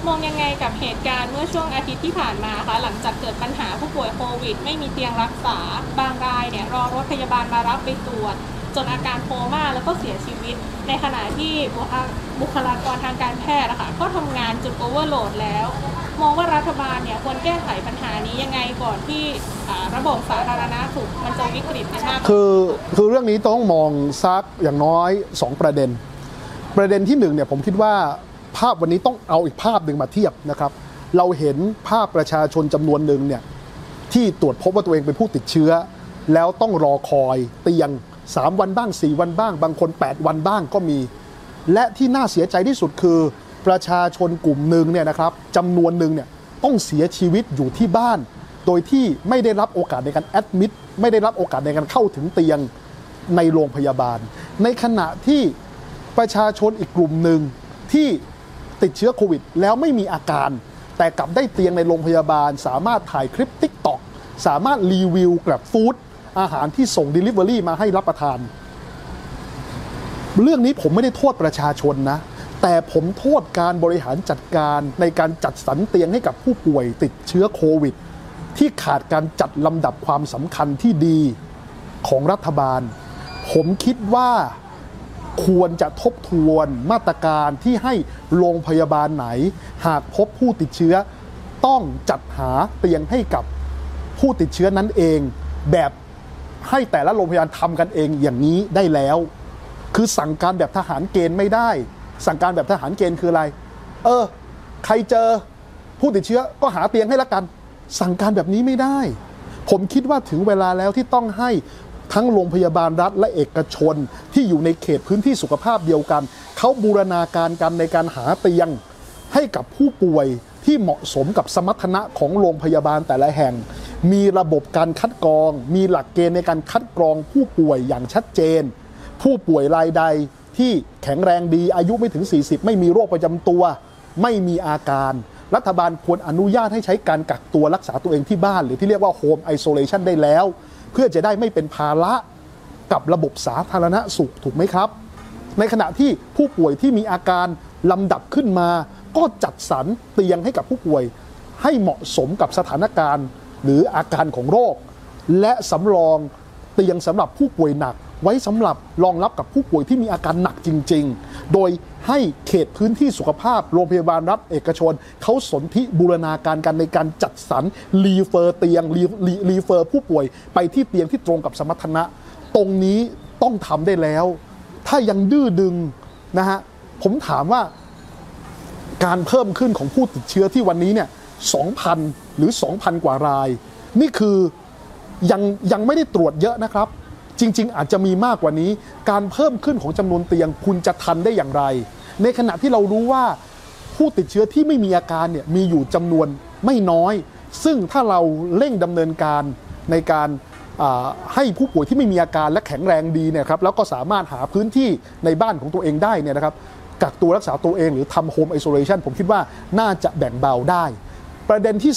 มองยังไงกับเหตุการณ์เมื่อช่วงอาทิตย์ที่ผ่านมาคะหลังจากเกิดปัญหาผู้ป่วยโควิดไม่มีเตียงรักษาบางรายเนี่ยรอรถพยาบาลมารับไปตรวจจนอาการโคม่าแล้วก็เสียชีวิตในขณะที่บุคลากรทางการแพทย์นะคะก็ทำงานจนโอเวอร์โหลดแล้วมองว่ารัฐบาลเนี่ยควรแก้ไขปัญหานี้ยังไงก่อนที่ระบบสาธารณสุขมันจะวิกฤตมากคือเรื่องนี้ต้องมองซักอย่างน้อย2ประเด็นที่1เนี่ยผมคิดว่าภาพวันนี้ต้องเอาอีกภาพหนึ่งมาเทียบนะครับเราเห็นภาพประชาชนจำนวนหนึ่งเนี่ยที่ตรวจพบว่าตัวเองเป็นผู้ติดเชื้อแล้วต้องรอคอยเตียง3วันบ้าง4วันบ้างบางคน8วันบ้างก็มีและที่น่าเสียใจที่สุดคือประชาชนกลุ่มหนึ่งเนี่ยนะครับจำนวนหนึ่งเนี่ยต้องเสียชีวิตอยู่ที่บ้านโดยที่ไม่ได้รับโอกาสในการแอดมิดไม่ได้รับโอกาสในการเข้าถึงเตียงในโรงพยาบาลในขณะที่ประชาชนอีกกลุ่มหนึ่งที่ติดเชื้อโควิดแล้วไม่มีอาการแต่กลับได้เตียงในโรงพยาบาลสามารถถ่ายคลิป TikTok สามารถรีวิวGrab Foodอาหารที่ส่ง Delivery มาให้รับประทานเรื่องนี้ผมไม่ได้โทษประชาชนนะแต่ผมโทษการบริหารจัดการในการจัดสรรเตียงให้กับผู้ป่วยติดเชื้อโควิดที่ขาดการจัดลำดับความสำคัญที่ดีของรัฐบาลผมคิดว่าควรจะทบทวนมาตรการที่ให้โรงพยาบาลไหนหากพบผู้ติดเชื้อต้องจัดหาเตียงให้กับผู้ติดเชื้อนั้นเองแบบให้แต่ละโรงพยาบาลทำกันเองอย่างนี้ได้แล้วคือสั่งการแบบทหารเกณฑ์ไม่ได้สั่งการแบบทหารเกณฑ์คืออะไรใครเจอผู้ติดเชื้อก็หาเตียงให้ละกันสั่งการแบบนี้ไม่ได้ผมคิดว่าถึงเวลาแล้วที่ต้องให้ทั้งโรงพยาบาลรัฐและเอกชนที่อยู่ในเขตพื้นที่สุขภาพเดียวกันเขาบูรณาการกันในการหาเตียงให้กับผู้ป่วยที่เหมาะสมกับสมรรถนะของโรงพยาบาลแต่ละแห่งมีระบบการคัดกรองมีหลักเกณฑ์ในการคัดกรองผู้ป่วยอย่างชัดเจนผู้ป่วยรายใดที่แข็งแรงดีอายุไม่ถึง40ไม่มีโรคประจำตัวไม่มีอาการรัฐบาลควรอนุญาตให้ใช้การกักตัวรักษาตัวเองที่บ้านหรือที่เรียกว่าโฮมไอโซเลชันได้แล้วเพื่อจะได้ไม่เป็นภาระกับระบบสาธารณสุขถูกไหมครับในขณะที่ผู้ป่วยที่มีอาการลำดับขึ้นมาก็จัดสรรเตียงให้กับผู้ป่วยให้เหมาะสมกับสถานการณ์หรืออาการของโรคและสำรองเตียงสำหรับผู้ป่วยหนักไว้สำหรับรองรับกับผู้ป่วยที่มีอาการหนักจริงๆโดยให้เขตพื้นที่สุขภาพโรงพยาบาลรัฐเอกชนเขาสนธิบูรณาการกันในการจัดสรรรีเฟอร์เตียงรีเฟอร์ผู้ป่วยไปที่เตียงที่ตรงกับสมรรถนะตรงนี้ต้องทำได้แล้วถ้ายังดื้อดึงนะฮะผมถามว่าการเพิ่มขึ้นของผู้ติดเชื้อที่วันนี้เนี่ย 2,000 หรือ 2,000 กว่ารายนี่คือยังไม่ได้ตรวจเยอะนะครับจริงๆอาจจะมีมากกว่านี้การเพิ่มขึ้นของจำนวนเตียงคุณจะทันได้อย่างไรในขณะที่เรารู้ว่าผู้ติดเชื้อที่ไม่มีอาการเนี่ยมีอยู่จำนวนไม่น้อยซึ่งถ้าเราเร่งดำเนินการในการให้ผู้ป่วยที่ไม่มีอาการและแข็งแรงดีเนี่ยครับแล้วก็สามารถหาพื้นที่ในบ้านของตัวเองได้เนี่ยนะครับกักตัวรักษาตัวเองหรือทำโฮมไอโซเลชันผมคิดว่าน่าจะแบ่งเบาได้ประเด็นที่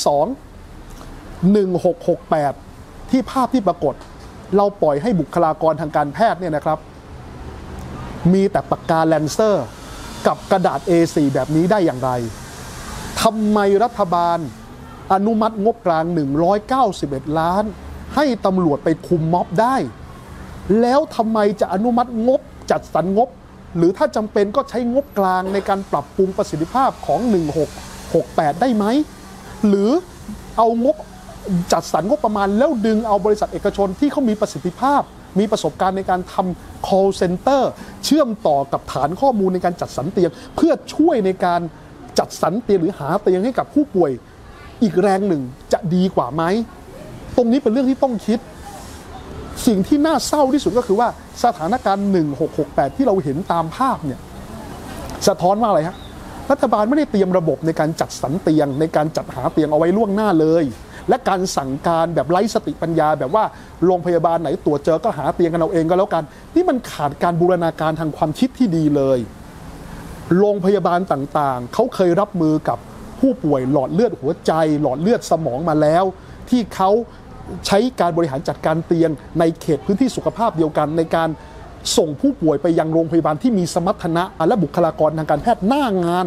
2 1668ที่ภาพที่ปรากฏเราปล่อยให้บุคลากรทางการแพทย์เนี่ยนะครับมีแต่ปากกาแลนเซอร์กับกระดาษ A4 แบบนี้ได้อย่างไรทำไมรัฐบาลอนุมัติงบกลาง191 ล้านให้ตำรวจไปคุมม็อบได้แล้วทำไมจะอนุมัติงบจัดสรรงบหรือถ้าจำเป็นก็ใช้งบกลางในการปรับปรุงประสิทธิภาพของ1668ได้ไหมหรือเอางบจัดสรรงบประมาณแล้วดึงเอาบริษัทเอกชนที่เขามีประสิทธิภาพมีประสบการณ์ในการทำ call center เชื่อมต่อกับฐานข้อมูลในการจัดสรรเตียงเพื่อช่วยในการจัดสรรเตียงหรือหาเตียงให้กับผู้ป่วยอีกแรงหนึ่งจะดีกว่าไหมตรงนี้เป็นเรื่องที่ต้องคิดสิ่งที่น่าเศร้าที่สุดก็คือว่าสถานการณ์1668ที่เราเห็นตามภาพเนี่ยสะท้อนว่าอะไรฮะรัฐบาลไม่ได้เตรียมระบบในการจัดสรรเตียงในการจัดหาเตียงเอาไว้ล่วงหน้าเลยและการสั่งการแบบไร้สติปัญญาแบบว่าโรงพยาบาลไหนตรวจเจอก็หาเตียงกันเอาเองก็แล้วกันนี่มันขาดการบูรณาการทางความคิดที่ดีเลยโรงพยาบาลต่างๆเขาเคยรับมือกับผู้ป่วยหลอดเลือดหัวใจหลอดเลือดสมองมาแล้วที่เขาใช้การบริหารจัดการเตียงในเขตพื้นที่สุขภาพเดียวกันในการส่งผู้ป่วยไปยังโรงพยาบาลที่มีสมรรถนะและบุคลากรทางการแพทย์หน้างาน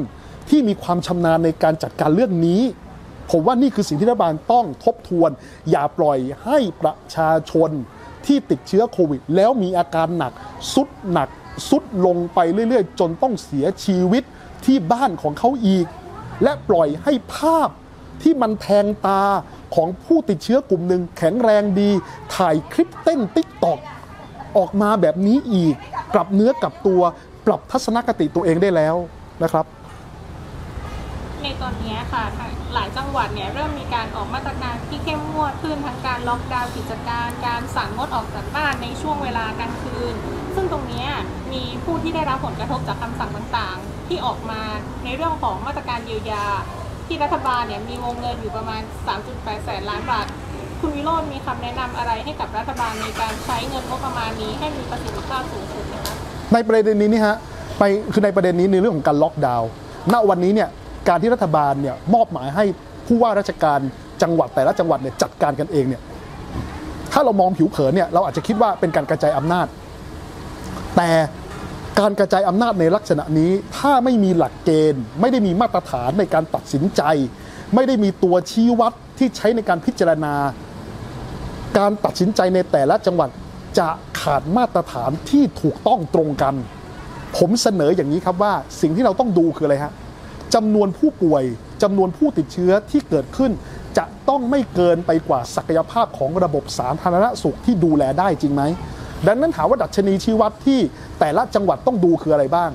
ที่มีความชำนาญในการจัดการเรื่องนี้ผมว่านี่คือสิ่งที่รัฐบาลต้องทบทวนอย่าปล่อยให้ประชาชนที่ติดเชื้อโควิดแล้วมีอาการหนักสุดลงไปเรื่อยๆจนต้องเสียชีวิตที่บ้านของเขาอีกและปล่อยให้ภาพที่มันแทงตาของผู้ติดเชื้อกลุ่มหนึ่งแข็งแรงดีถ่ายคลิปเต้นTikTokออกมาแบบนี้อีกกลับเนื้อกลับตัวปรับทัศนคติตัวเองได้แล้วนะครับในตอนนี้ค่ะหลายจังหวัดเนี่ยเริ่มมีการออกมาตรการที่เข้มงวดขึ้นทั้งการล็อกดาวน์กิจการการสั่งงดออกจากบ้านในช่วงเวลากลางคืนซึ่งตรงนี้มีผู้ที่ได้รับผลกระทบจากคำสั่งต่างๆที่ออกมาในเรื่องของมาตรการเยียวยาที่รัฐบาลเนี่ยมีวงเงินอยู่ประมาณ 3.8 แสนล้านบาทคุณวิโรจน์มีคำแนะนำอะไรให้กับรัฐบาลในการใช้เงินงบประมาณนี้ให้มีประสิทธิภาพสูงสุดนะคะในประเด็นนี้นี่ฮะคือในประเด็นนี้ในเรื่องของการล็อกดาวน์ณวันนี้เนี่ยการที่รัฐบาลเนี่ยมอบหมายให้ผู้ว่าราชการจังหวัดแต่ละจังหวัดเนี่ยจัดการกันเองเนี่ยถ้าเรามองผิวเผินเนี่ยเราอาจจะคิดว่าเป็นการกระจายอำนาจแต่การกระจายอำนาจในลักษณะนี้ถ้าไม่มีหลักเกณฑ์ไม่ได้มีมาตรฐานในการตัดสินใจไม่ได้มีตัวชี้วัดที่ใช้ในการพิจารณาการตัดสินใจในแต่ละจังหวัดจะขาดมาตรฐานที่ถูกต้องตรงกันผมเสนออย่างนี้ครับว่าสิ่งที่เราต้องดูคืออะไรฮะจำนวนผู้ป่วยจำนวนผู้ติดเชื้อที่เกิดขึ้นจะต้องไม่เกินไปกว่าศักยภาพของระบบสาธารณสุขที่ดูแลได้จริงไหมดังนั้นถามว่าดัชนีชี้วัดที่แต่ละจังหวัดต้องดูคืออะไรบ้าง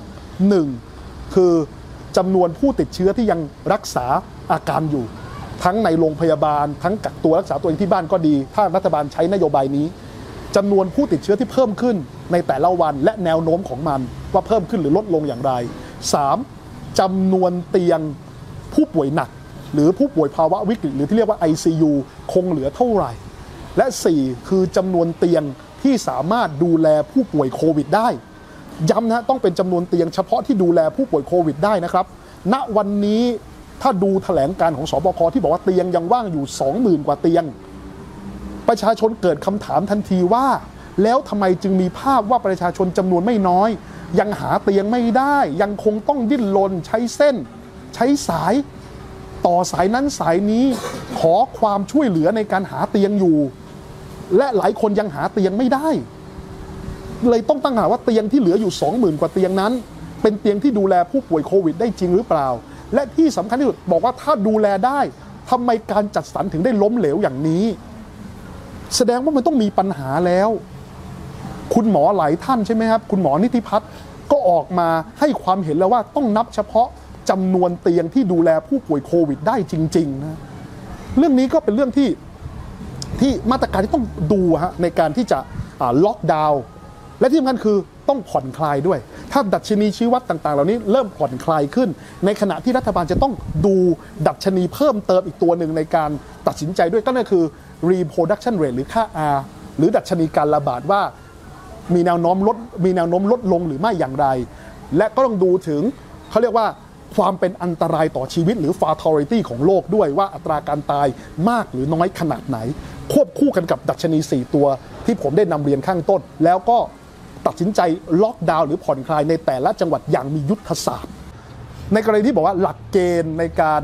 1คือจำนวนผู้ติดเชื้อที่ยังรักษาอาการอยู่ทั้งในโรงพยาบาลทั้งกักตัวรักษาตัวเองที่บ้านก็ดีถ้ารัฐบาลใช้นโยบายนี้จำนวนผู้ติดเชื้อที่เพิ่มขึ้นในแต่ละวันและแนวโน้มของมันว่าเพิ่มขึ้นหรือลดลงอย่างไร3จำนวนเตียงผู้ป่วยหนักหรือผู้ป่วยภาวะวิกฤตหรือที่เรียกว่า ICU คงเหลือเท่าไหร่และ4คือจำนวนเตียงที่สามารถดูแลผู้ป่วยโควิดได้ย้ำนะต้องเป็นจำนวนเตียงเฉพาะที่ดูแลผู้ป่วยโควิดได้นะครับณวันนี้ถ้าดูแถลงการของสบคที่บอกว่าเตียงยังว่างอยู่ 20,000 กว่าเตียงประชาชนเกิดคำถามทันทีว่าแล้วทำไมจึงมีภาพว่าประชาชนจำนวนไม่น้อยยังหาเตียงไม่ได้ยังคงต้องดิ้นรนใช้เส้นใช้สายต่อสายนั้นสายนี้ขอความช่วยเหลือในการหาเตียงอยู่และหลายคนยังหาเตียงไม่ได้เลยต้องตั้งคำถามว่าเตียงที่เหลืออยู่ 20,000 กว่าเตียงนั้นเป็นเตียงที่ดูแลผู้ป่วยโควิดได้จริงหรือเปล่าและที่สำคัญที่สุดบอกว่าถ้าดูแลได้ทำไมการจัดสรรถึงได้ล้มเหลวอย่างนี้แสดงว่ามันต้องมีปัญหาแล้วคุณหมอหลายท่านใช่ไหมครับคุณหมอนิติพัฒน์ก็ออกมาให้ความเห็นแล้วว่าต้องนับเฉพาะจำนวนเตียงที่ดูแลผู้ป่วยโควิดได้จริงๆนะเรื่องนี้ก็เป็นเรื่องที่มาตรการที่ต้องดูฮะในการที่จะล็อกดาวน์และที่สำคัญคือต้องผ่อนคลายด้วยถ้าดัชนีชี้วัดต่างๆเหล่านี้เริ่มผ่อนคลายขึ้นในขณะที่รัฐบาลจะต้องดูดัชนีเพิ่มเติมอีกตัวหนึ่งในการตัดสินใจด้วยก็นั่นคือ reproduction rate หรือค่า R หรือดัชนีการระบาดว่ามีแนวโน้มลดลงหรือไม่อย่างไรและก็ต้องดูถึงเขาเรียกว่าความเป็นอันตรายต่อชีวิตหรือ fatality ของโลกด้วยว่าอัตราการตายมากหรือน้อยขนาดไหนควบคู่กันกับดัชนี4ตัวที่ผมได้นำเรียนข้างต้นแล้วก็ตัดสินใจล็อกดาวน์หรือผ่อนคลายในแต่ละจังหวัดอย่างมียุทธศาสตร์ในกรณีที่บอกว่าหลักเกณฑ์ในการ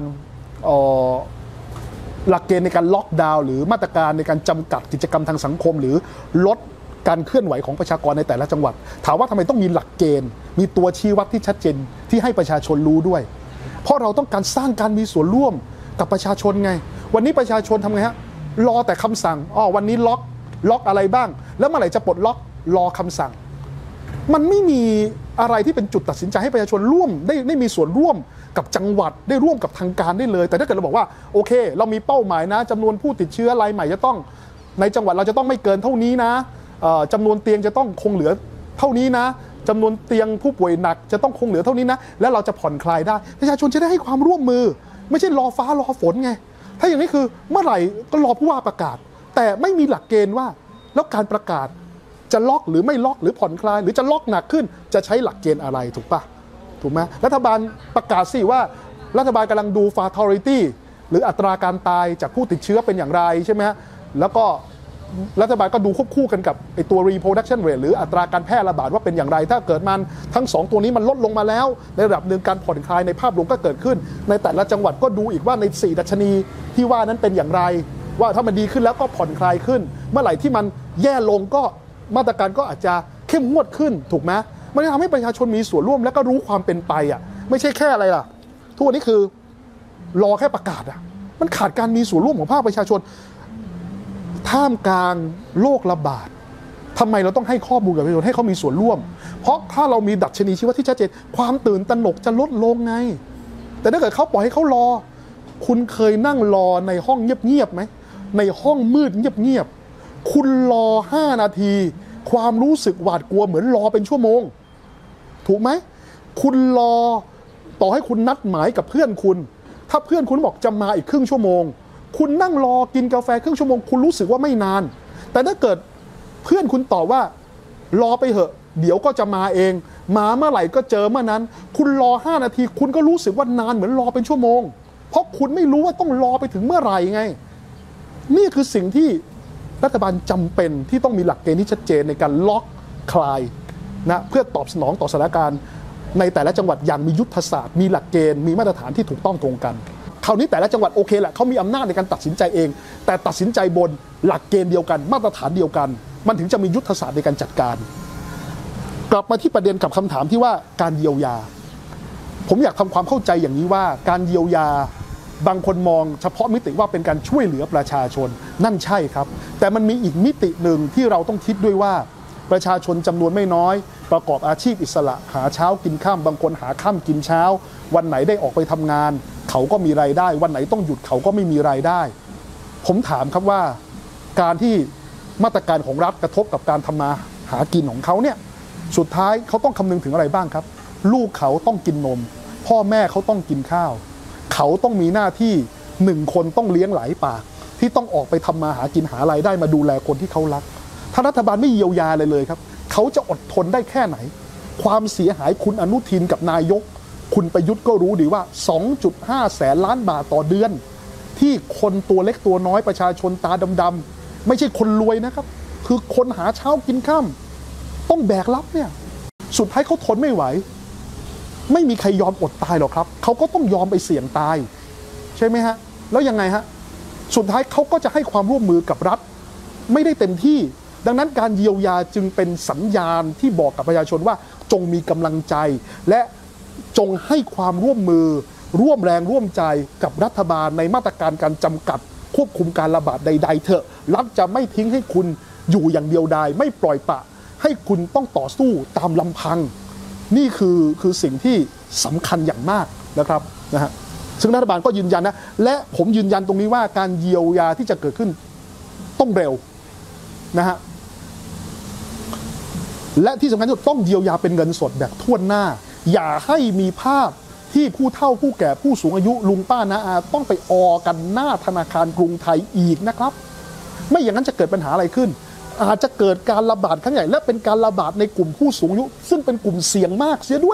ล็อกดาวน์หรือมาตรการในการจำกัดกิจกรรมทางสังคมหรือลดการเคลื่อนไหวของประชากรในแต่ละจังหวัดถามว่าทำไมต้องมีหลักเกณฑ์มีตัวชี้วัดที่ชัดเจนที่ให้ประชาชนรู้ด้วยเพราะเราต้องการสร้างการมีส่วนร่วมกับประชาชนไงวันนี้ประชาชนทำไงฮะรอแต่คำสั่งวันนี้ล็อกอะไรบ้างแล้วเมื่อไหร่จะปลดล็อกรอคำสั่งมันไม่มีอะไรที่เป็นจุดตัดสินใจให้ประชาชนร่วมได้มีส่วนร่วมกับจังหวัดได้ร่วมกับทางการได้เลยแต่ถ้าเกิดเราบอกว่าโอเคเรามีเป้าหมายนะจำนวนผู้ติดเชื้อรายใหม่จะต้องในจังหวัดเราจะต้องไม่เกินเท่านี้นะจำนวนเตียงจะต้องคงเหลือเท่านี้นะจำนวนเตียงผู้ป่วยหนักจะต้องคงเหลือเท่านี้นะแล้วเราจะผ่อนคลายได้ประชาชนจะได้ให้ความร่วมมือไม่ใช่รอฟ้ารอฝนไงถ้าอย่างนี้คือเมื่อไหร่ก็รอผู้ว่าประกาศแต่ไม่มีหลักเกณฑ์ว่าแล้วการประกาศจะล็อกหรือไม่ล็อกหรือผ่อนคลายหรือจะล็อกหนักขึ้นจะใช้หลักเกณฑ์อะไรถูกปะถูกไหมรัฐบาลประกาศสิว่ารัฐบาลกำลังดู fatality หรืออัตราการตายจากผู้ติดเชื้อเป็นอย่างไรใช่ไหมฮะแล้วก็รัฐบาลก็ดูควบคู่กันกับไอ้ตัว reproduction rate หรืออัตราการแพร่ระบาดว่าเป็นอย่างไรถ้าเกิดมันทั้ง2ตัวนี้มันลดลงมาแล้วในระดับหนึ่งการผ่อนคลายในภาพรวมก็เกิดขึ้นในแต่ละจังหวัดก็ดูอีกว่าใน4ดัชนีที่ว่านั้นเป็นอย่างไรว่าถ้ามันดีขึ้นแล้วก็ผ่อนคลายขึ้นเมื่อไหร่ที่มันแย่ลงก็มาตรการก็อาจจะเข้มงวดขึ้นถูกไหมมันจะทำให้ประชาชนมีส่วนร่วมและก็รู้ความเป็นไปอ่ะไม่ใช่แค่อะไรล่ะทุกวันนี้คือรอแค่ประกาศอ่ะมันขาดการมีส่วนร่วมของภาคประชาชนท่ามกลางโรคระบาดทำไมเราต้องให้ข้อมูลกับประชาชนให้เขามีส่วนร่วมเพราะถ้าเรามีดัชนีชี้วัดที่ชัดเจนความตื่นตระหนกจะลดลงไงแต่ถ้าเกิดเขาปล่อยให้เขารอคุณเคยนั่งรอในห้องเงียบๆไหมในห้องมืดเงียบๆคุณรอ5 นาทีความรู้สึกหวาดกลัวเหมือนรอเป็นชั่วโมงถูกไหมคุณรอต่อให้คุณนัดหมายกับเพื่อนคุณถ้าเพื่อนคุณบอกจะมาอีกครึ่งชั่วโมงคุณนั่งรอกินกาแฟครึ่งชั่วโมงคุณรู้สึกว่าไม่นานแต่ถ้าเกิดเพื่อนคุณตอบว่ารอไปเหอะเดี๋ยวก็จะมาเองมาเมื่อไหร่ก็เจอเมื่อนั้นคุณรอ5 นาทีคุณก็รู้สึกว่านานเหมือนรอเป็นชั่วโมงเพราะคุณไม่รู้ว่าต้องรอไปถึงเมื่อไหร่ไงนี่คือสิ่งที่รัฐบาลจำเป็นที่ต้องมีหลักเกณฑ์ที่ชัดเจนในการล็อกคลายนะเพื่อตอบสนองต่อสถานการณ์ในแต่ละจังหวัดอย่างมียุทธศาสตร์มีหลักเกณฑ์มีมาตรฐานที่ถูกต้องตรงกันคราวนี้แต่ละจังหวัดโอเคแหละเขามีอำนาจในการตัดสินใจเองแต่ตัดสินใจบนหลักเกณฑ์เดียวกันมาตรฐานเดียวกันมันถึงจะมียุทธศาสตร์ในการจัดการกลับมาที่ประเด็นกับคำถามที่ว่าการเยียวยาผมอยากทำความเข้าใจอย่างนี้ว่าการเยียวยาบางคนมองเฉพาะมิติว่าเป็นการช่วยเหลือประชาชนนั่นใช่ครับแต่มันมีอีกมิติหนึ่งที่เราต้องคิดด้วยว่าประชาชนจำนวนไม่น้อยประกอบอาชีพอิสระหาเช้ากินค่ำบางคนหาค่ำกินเช้าวันไหนได้ออกไปทำงานเขาก็มีรายได้วันไหนต้องหยุดเขาก็ไม่มีรายได้ผมถามครับว่าการที่มาตรการของรัฐกระทบกับการทำมาหากินของเขาเนี่ยสุดท้ายเขาต้องคำนึงถึงอะไรบ้างครับลูกเขาต้องกินนมพ่อแม่เขาต้องกินข้าวเขาต้องมีหน้าที่1 คนต้องเลี้ยงหลายปากที่ต้องออกไปทำมาหากินหารายได้มาดูแลคนที่เขารักถ้ารัฐบาลไม่เยียวยาเลยครับเขาจะอดทนได้แค่ไหนความเสียหายคุณอนุทินกับนายกคุณประยุทธ์ก็รู้ดีว่า 2.5 แสนล้านบาทต่อเดือนที่คนตัวเล็กตัวน้อยประชาชนตาดำๆไม่ใช่คนรวยนะครับคือคนหาเช้ากินค่ำต้องแบกรับเนี่ยสุดท้ายเขาทนไม่ไหวไม่มีใครยอมอดตายหรอกครับเขาก็ต้องยอมไปเสี่ยงตายใช่ไหมฮะแล้วยังไงฮะสุดท้ายเขาก็จะให้ความร่วมมือกับรัฐไม่ได้เต็มที่ดังนั้นการเยียวยาจึงเป็นสัญญาณที่บอกกับประชาชนว่าจงมีกำลังใจและจงให้ความร่วมมือร่วมแรงร่วมใจกับรัฐบาลในมาตรการการจำกัดควบคุมการระบาดใดๆเถอะรัฐจะไม่ทิ้งให้คุณอยู่อย่างเดียวดายไม่ปล่อยปละให้คุณต้องต่อสู้ตามลำพังนี่คือสิ่งที่สำคัญอย่างมากนะครับนะฮะซึ่งรัฐบาลก็ยืนยันนะและผมยืนยันตรงนี้ว่าการเยียวยาที่จะเกิดขึ้นต้องเร็วนะฮะและที่สำคัญที่สุดต้องเยียวยาเป็นเงินสดแบบทั่วหน้าอย่าให้มีภาพที่ผู้เฒ่าผู้แก่ผู้สูงอายุลุงป้าน้าอาต้องไปออกันหน้าธนาคารกรุงไทยอีกนะครับไม่อย่างนั้นจะเกิดปัญหาอะไรขึ้นอาจจะเกิดการระบาดครั้งใหญ่และเป็นการระบาดในกลุ่มผู้สูงอายุซึ่งเป็นกลุ่มเสี่ยงมากเสียด้วย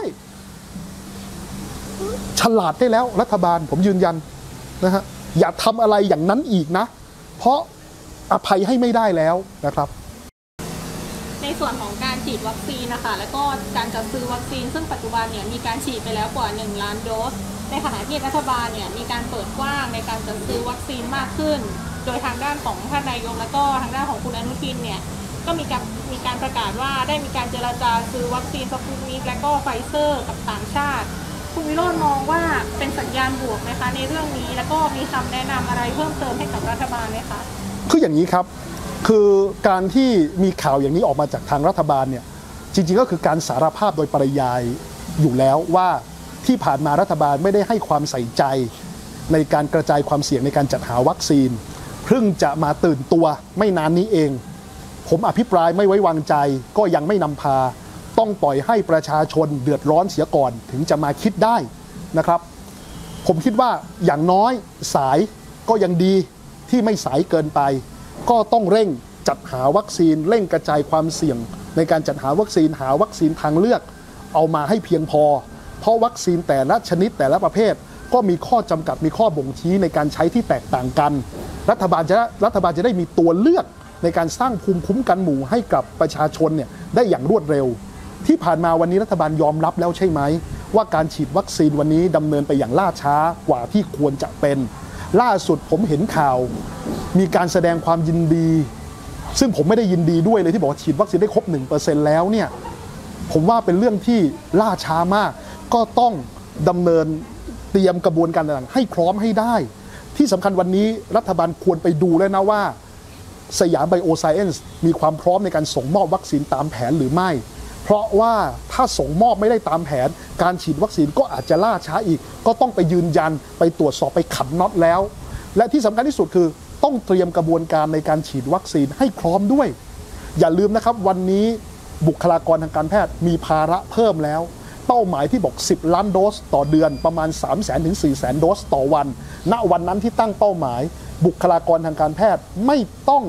ฉลาดได้แล้วรัฐบาลผมยืนยันนะฮะอย่าทำอะไรอย่างนั้นอีกนะเพราะอภัยให้ไม่ได้แล้วนะครับในส่วนของการฉีดวัคซีนนะคะและก็การจัดซื้อวัคซีนซึ่งปัจจุบันเนี่ยมีการฉีดไปแล้วกว่า1 ล้านโดสในขณะที่รัฐบาลเนี่ยมีการเปิดกว้างในการจัดซื้อวัคซีนมากขึ้นโดยทางด้านของท่านนายกและก็ทางด้านของคุณอนุทินเนี่ยก็มีการประกาศว่าได้มีการเจรจาซื้อวัคซีนสปุตนิกและก็ไฟเซอร์กับต่างชาติคุณวิโรจน์มองว่าเป็นสัญญาณบวกไหมคะในเรื่องนี้แล้วก็มีคำแนะนำอะไรเพิ่มเติมให้กับรัฐบาลไหมคะคืออย่างนี้ครับคือการที่มีข่าวอย่างนี้ออกมาจากทางรัฐบาลเนี่ยจริงๆก็คือการสารภาพโดยปริยายอยู่แล้วว่าที่ผ่านมารัฐบาลไม่ได้ให้ความใส่ใจในการกระจายความเสี่ยงในการจัดหาวัคซีนเพิ่งจะมาตื่นตัวไม่นานนี้เองผมอภิปรายไม่ไว้วางใจก็ยังไม่นำพาต้องปล่อยให้ประชาชนเดือดร้อนเสียก่อนถึงจะมาคิดได้นะครับผมคิดว่าอย่างน้อยสายก็ยังดีที่ไม่สายเกินไปก็ต้องเร่งจัดหาวัคซีนเร่งกระจายความเสี่ยงในการจัดหาวัคซีนหาวัคซีนทางเลือกเอามาให้เพียงพอเพราะวัคซีนแต่ละชนิดแต่ละประเภทก็มีข้อจำกัดมีข้อบ่งชี้ในการใช้ที่แตกต่างกันรัฐบาลจะได้มีตัวเลือกในการสร้างภูมิคุ้มกันหมู่ให้กับประชาชนเนี่ยได้อย่างรวดเร็วที่ผ่านมาวันนี้รัฐบาลยอมรับแล้วใช่ไหมว่าการฉีดวัคซีนวันนี้ดำเนินไปอย่างล่าช้ากว่าที่ควรจะเป็นล่าสุดผมเห็นข่าวมีการแสดงความยินดีซึ่งผมไม่ได้ยินดีด้วยเลยที่บอกว่าฉีดวัคซีนได้ครบ 1% แล้วเนี่ยผมว่าเป็นเรื่องที่ล่าช้ามากก็ต้องดำเนินเตรียมกระบวนการต่างๆให้พร้อมให้ได้ที่สำคัญวันนี้รัฐบาลควรไปดูแล้วนะว่าสยามไบโอไซเอนซ์มีความพร้อมในการส่งมอบวัคซีนตามแผนหรือไม่เพราะว่าถ้าส่งมอบไม่ได้ตามแผนการฉีดวัคซีนก็อาจจะล่าช้าอีกก็ต้องไปยืนยันไปตรวจสอบไปขันน็อตแล้วและที่สำคัญที่สุดคือต้องเตรียมกระบวนการในการฉีดวัคซีนให้พร้อมด้วยอย่าลืมนะครับวันนี้บุคลากรทางการแพทย์มีภาระเพิ่มแล้วเป้าหมายที่บอก10 ล้านโดสต่อเดือนประมาณ 300,000 ถึง 400,000 โดสต่อวันณวันนั้นที่ตั้งเป้าหมายบุคลากรทางการแพทย์ไม่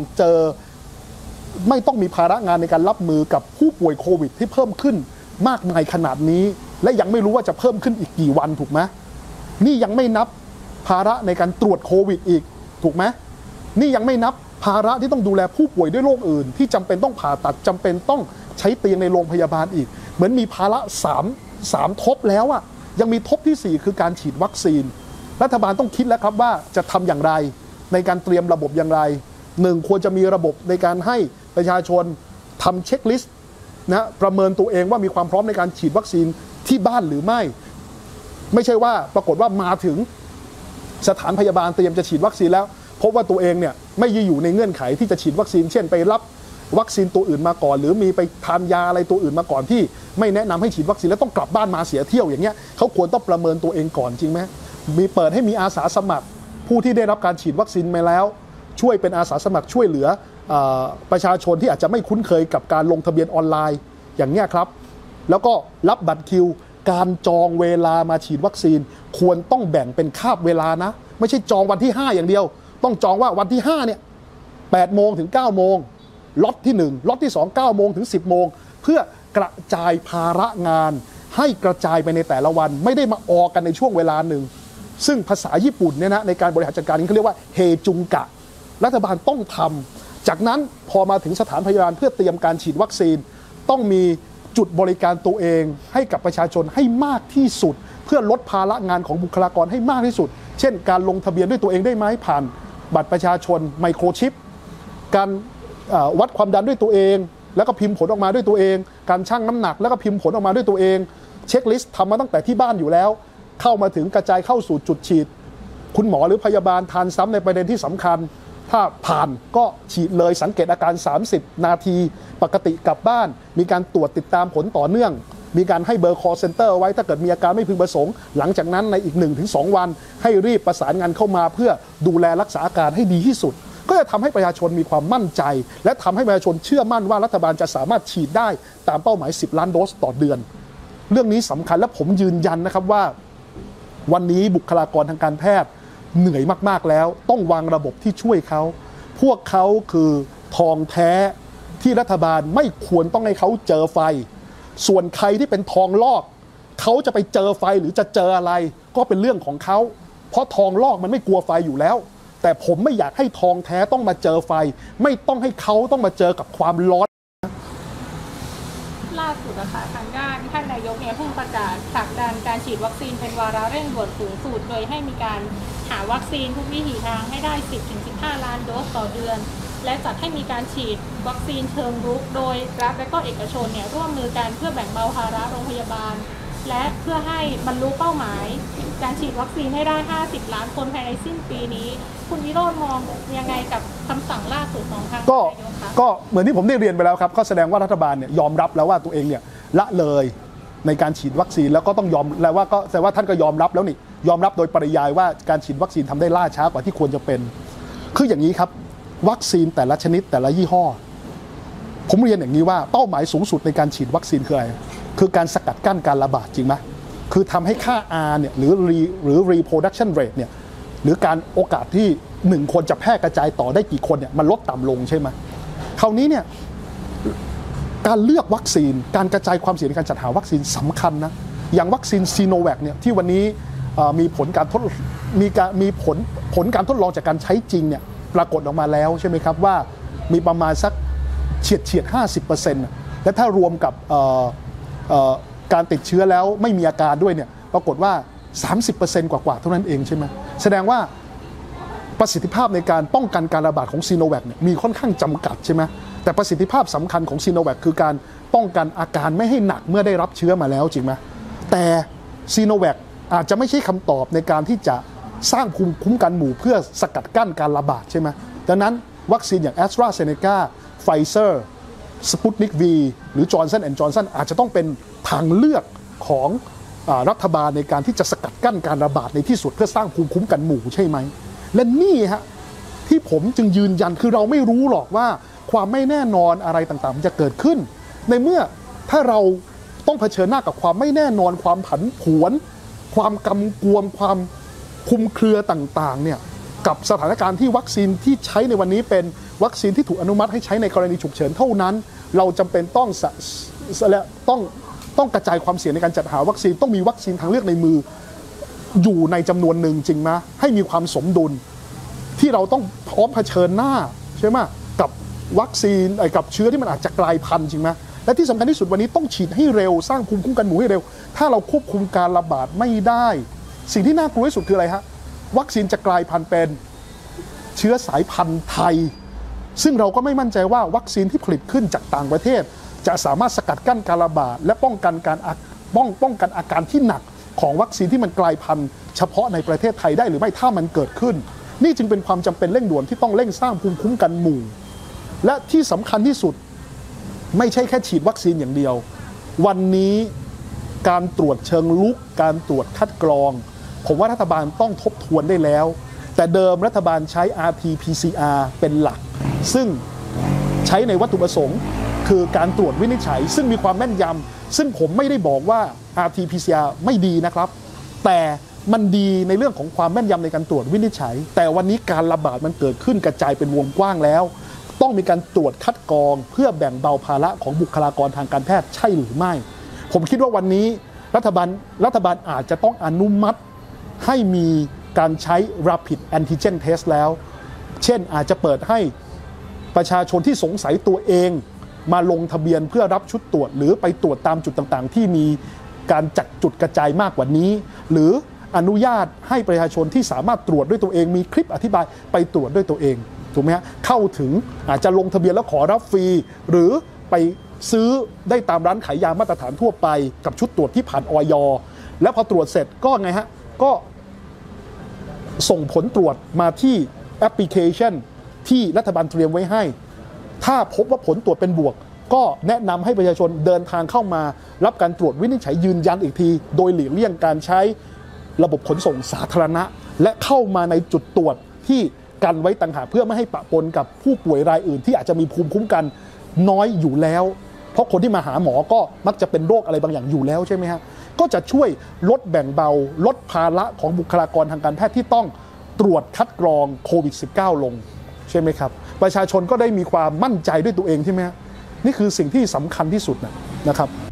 ต้องมีภาระงานในการรับมือกับผู้ป่วยโควิดที่เพิ่มขึ้นมากมายขนาดนี้และยังไม่รู้ว่าจะเพิ่มขึ้นอีกกี่วันถูกไหมนี่ยังไม่นับภาระในการตรวจโควิดอีกถูกไหมนี่ยังไม่นับภาระที่ต้องดูแลผู้ป่วยด้วยโรคอื่นที่จำเป็นต้องผ่าตัดจำเป็นต้องใช้เตียงในโรงพยาบาลอีกเหมือนมีภาระ3ทบแล้วอ่ะยังมีทบที่4คือการฉีดวัคซีนรัฐบาลต้องคิดแล้วครับว่าจะทำอย่างไรในการเตรียมระบบอย่างไร1ควรจะมีระบบในการให้ประชาชนทำเช็คลิสต์นะประเมินตัวเองว่ามีความพร้อมในการฉีดวัคซีนที่บ้านหรือไม่ใช่ว่าปรากฏว่ามาถึงสถานพยาบาลเตรียมจะฉีดวัคซีนแล้วพบว่าตัวเองเนี่ยไม่อยู่ในเงื่อนไขที่จะฉีดวัคซีนเช่นไปรับวัคซีนตัวอื่นมาก่อนหรือมีไปทานยาอะไรตัวอื่นมาก่อนที่ไม่แนะนำให้ฉีดวัคซีนแล้วต้องกลับบ้านมาเสียเที่ยวอย่างเงี้ยเขาควรต้องประเมินตัวเองก่อนจริงไหมมีเปิดให้มีอาสาสมัครผู้ที่ได้รับการฉีดวัคซีนมาแล้วช่วยเป็นอาสาสมัครช่วยเหลือประชาชนที่อาจจะไม่คุ้นเคยกับการลงทะเบียนออนไลน์อย่างเงี้ยครับแล้วก็รับบัตรคิวการจองเวลามาฉีดวัคซีนควรต้องแบ่งเป็นคาบเวลานะไม่ใช่จองวันที่5อย่างเดียวต้องจองว่าวันที่5เนี่ย8 โมงถึง 9 โมงล็อตที่1ล็อตที่2 9 โมงถึง 10 โมงเพื่อกระจายภาระงานให้กระจายไปในแต่ละวันไม่ได้มาออกันในช่วงเวลาหนึ่งซึ่งภาษาญี่ปุ่นเนี่ยนะในการบริหารจัดการนี้เขาเรียกว่าเฮจุงกะรัฐบาลต้องทำจากนั้นพอมาถึงสถานพยาบาลเพื่อเตรียมการฉีดวัคซีนต้องมีจุดบริการตัวเองให้กับประชาชนให้มากที่สุดเพื่อลดภาระงานของบุคลากรให้มากที่สุดเช่นการลงทะเบียนด้วยตัวเองได้ไหมผ่านบัตรประชาชนไมโครชิปการวัดความดันด้วยตัวเองแล้วก็พิมพ์ผลออกมาด้วยตัวเองการชั่งน้ำหนักแล้วก็พิมพ์ผลออกมาด้วยตัวเองเช็คลิสต์ทำมาตั้งแต่ที่บ้านอยู่แล้วเข้ามาถึงกระจายเข้าสู่จุดฉีดคุณหมอหรือพยาบาลทานซ้ำในประเด็นที่สำคัญถ้าผ่านก็ฉีดเลยสังเกตอาการ30 นาทีปกติกลับบ้านมีการตรวจติดตามผลต่อเนื่องมีการให้เบอร์ call center ไว้ถ้าเกิดมีอาการไม่พึงประสงค์หลังจากนั้นในอีก 1-2 วันให้รีบประสานงานเข้ามาเพื่อดูแลรักษาอาการให้ดีที่สุดก็จะทำให้ประชาชนมีความมั่นใจและทำให้ประชาชนเชื่อมั่นว่ารัฐบาลจะสามารถฉีดได้ตามเป้าหมาย10 ล้านโดสต่อเดือนเรื่องนี้สำคัญและผมยืนยันนะครับว่าวันนี้บุคลากรทางการแพทย์เหนื่อยมากๆแล้วต้องวางระบบที่ช่วยเขาพวกเขาคือทองแท้ที่รัฐบาลไม่ควรต้องให้เขาเจอไฟส่วนใครที่เป็นทองลอกเขาจะไปเจอไฟหรือจะเจออะไรก็เป็นเรื่องของเขาเพราะทองลอกมันไม่กลัวไฟอยู่แล้วแต่ผมไม่อยากให้ทองแท้ต้องมาเจอไฟไม่ต้องให้เขาต้องมาเจอกับความร้อนล่าสุดนะคะทางด้านท่านนายกเนี่ยเพิ่งประกาศผลักดันการฉีดวัคซีนเป็นวาระเร่งด่วนสูงสุดโดยให้มีการหาวัคซีนทุกวิถีทางให้ได้ 10-15 ล้านโดสต่อเดือนและจัดให้มีการฉีดวัคซีนเชิงรุกโดยรัฐและก็เอกชนเนี่ยร่วมมือกันเพื่อแบ่งเบาภาระโรงพยาบาลและเพื่อให้บรรลุเป้าหมายการฉีดวัคซีนให้ได้50 ล้านคนภายในสิ้นปีนี้คุณวิโรจน์มองยังไงกับคำสั่งล่าสุดของทางนายกคะก็เหมือนที่ผมได้เรียนไปแล้วครับก็แสดงว่ารัฐบาลเนี่ยยอมรับแล้วว่าตัวเองเนี่ยละเลยในการฉีดวัคซีนแล้วก็ต้องยอมแล้วว่าก็แสดงว่าท่านก็ยอมรับแล้วนี่ยอมรับโดยปริยายว่าการฉีดวัคซีนทำได้ล่าช้ากว่าที่ควรจะเป็นคืออย่างนี้ครับวัคซีนแต่ละชนิดแต่ละยี่ห้อผมเรียนอย่างนี้ว่าเป้าหมายสูงสุดในการฉีดวัคซีนคืออะไรคือการสกัดกั้นการระบาดจริงไหมคือทำให้ค่า R เนี่ยหรือ reproduction rate เนี่ยหรือการโอกาสที่1คนจะแพร่กระจายต่อได้กี่คนเนี่ยมันลดต่ำลงใช่ไหมคราวนี้เนี่ยการเลือกวัคซีนการกระจายความเสี่ยงในการจัดหาวัคซีนสำคัญนะอย่างวัคซีนซีโนแวคเนี่ยที่วันนี้มีผลการทดผลการทดลองจากการใช้จริงเนี่ยปรากฏออกมาแล้วใช่ไหมครับว่ามีประมาณสักเฉียด 50% และถ้ารวมกับการติดเชื้อแล้วไม่มีอาการด้วยเนี่ยปรากฏว่า 30% กว่าเท่านั้นเองใช่ไหมแสดงว่าประสิทธิภาพในการป้องกันการระบาดของซีโนแวคเนี่ยมีค่อนข้างจำกัดใช่ไหมแต่ประสิทธิภาพสำคัญของซีโนแวคคือการป้องกันอาการไม่ให้หนักเมื่อได้รับเชื้อมาแล้วจริงไหมแต่ซีโนแวคอาจจะไม่ใช่คำตอบในการที่จะสร้างภูมิคุ้มกันหมู่เพื่อสกัดกั้นการระบาดใช่ไหมดังนั้นวัคซีนอย่าง AstraZeneca Pfizer Sputnik V หรือ Johnson & Johnson อาจจะต้องเป็นทางเลือกของรัฐบาลในการที่จะสกัดกั้นการระบาดในที่สุดเพื่อสร้างภูมิคุ้มกันหมู่ใช่ไหมและนี่ฮะที่ผมจึงยืนยันคือเราไม่รู้หรอกว่าความไม่แน่นอนอะไรต่างๆมันจะเกิดขึ้นในเมื่อถ้าเราต้องเผชิญหน้ากับความไม่แน่นอนความผันผวนความกำกวมความคลุมเครือต่างๆเนี่ยกับสถานการณ์ที่วัคซีนที่ใช้ในวันนี้เป็นวัคซีนที่ถูกอนุมัติให้ใช้ในกรณีฉุกเฉินเท่านั้นเราจำเป็นต้องกระจายความเสี่ยงในการจัดหาวัคซีนต้องมีวัคซีนทางเลือกในมืออยู่ในจำนวนหนึ่งจริงไหมให้มีความสมดุลที่เราต้องพร้อมเผชิญหน้าใช่ไหมกับวัคซีนกับเชื้อที่มันอาจจะกลายพันธุ์จริงไหมและที่สำคัญที่สุดวันนี้ต้องฉีดให้เร็วสร้างภูมิคุ้มกันหมู่ให้เร็วถ้าเราควบคุมการระบาดไม่ได้สิ่งที่น่ากลัวที่สุดคืออะไรฮะวัคซีนจะกลายพันธุ์เป็นเชื้อสายพันธุ์ไทยซึ่งเราก็ไม่มั่นใจว่าวัคซีนที่ผลิตขึ้นจากต่างประเทศจะสามารถสกัดกั้นการระบาดและป้องกันอาการที่หนักของวัคซีนที่มันกลายพันธุ์เฉพาะในประเทศไทยได้หรือไม่ถ้ามันเกิดขึ้นนี่จึงเป็นความจำเป็นเร่งด่วนที่ต้องเร่งสร้างภูมิคุ้มกันหมู่และที่สำคัญที่สุดไม่ใช่แค่ฉีดวัคซีนอย่างเดียววันนี้การตรวจเชิงลุกการตรวจคัดกรองผมว่ารัฐบาลต้องทบทวนได้แล้วแต่เดิมรัฐบาลใช้ RT-PCR เป็นหลักซึ่งใช้ในวัตถุประสงค์คือการตรวจวินิจฉัยซึ่งมีความแม่นยำซึ่งผมไม่ได้บอกว่า RT-PCR ไม่ดีนะครับแต่มันดีในเรื่องของความแม่นยำในการตรวจวินิจฉัยแต่วันนี้การระบาดมันเกิดขึ้นกระจายเป็นวงกว้างแล้วต้องมีการตรวจคัดกรองเพื่อแบ่งเบาภาระของบุคลากรทางการแพทย์ใช่หรือไม่ผมคิดว่าวันนี้รัฐบาลอาจจะต้องอนุมัติให้มีการใช้ Rapid Antigen Test แล้วเช่นอาจจะเปิดให้ประชาชนที่สงสัยตัวเองมาลงทะเบียนเพื่อรับชุดตรวจหรือไปตรวจตามจุดต่างๆที่มีการจัดจุดกระจายมากกว่านี้หรืออนุญาตให้ประชาชนที่สามารถตรวจด้วยตัวเองมีคลิปอธิบายไปตรวจด้วยตัวเองถูกไหมฮะเข้าถึงอาจจะลงทะเบียนแล้วขอรับฟรีหรือไปซื้อได้ตามร้านขายยามาตรฐานทั่วไปกับชุดตรวจที่ผ่านอย.แล้วพอตรวจเสร็จก็ไงฮะก็ส่งผลตรวจมาที่แอปพลิเคชันที่รัฐบาลเตรียมไว้ให้ถ้าพบว่าผลตรวจเป็นบวกก็แนะนำให้ประชาชนเดินทางเข้ามารับการตรวจวินิจฉัยยืนยันอีกทีโดยหลีกเลี่ยงการใช้ระบบขนส่งสาธารณะและเข้ามาในจุดตรวจที่กันไว้ต่างหากเพื่อไม่ให้ปะปนกับผู้ป่วยรายอื่นที่อาจจะมีภูมิคุ้มกันน้อยอยู่แล้วเพราะคนที่มาหาหมอก็มักจะเป็นโรคอะไรบางอย่างอยู่แล้วใช่ไหมฮะก็จะช่วยลดแบ่งเบาลดภาระของบุคลากรทางการแพทย์ที่ต้องตรวจคัดกรองโควิด -19 ลงใช่ไหมครับประชาชนก็ได้มีความมั่นใจด้วยตัวเองใช่ไหมฮะนี่คือสิ่งที่สำคัญที่สุดนะครับ